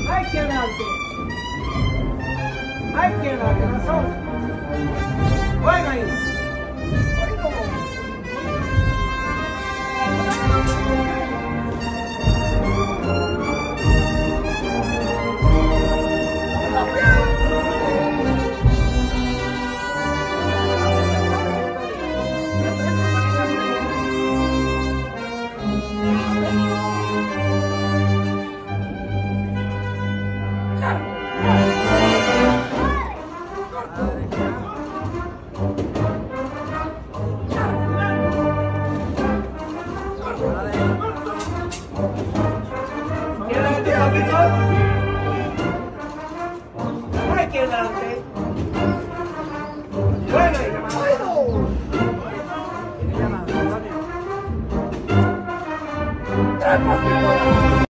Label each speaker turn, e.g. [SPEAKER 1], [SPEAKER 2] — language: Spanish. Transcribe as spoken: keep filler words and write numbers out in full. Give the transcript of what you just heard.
[SPEAKER 1] Hay que darte. Hay que darte razón. Bueno ahí. ¿Quieres tu papito?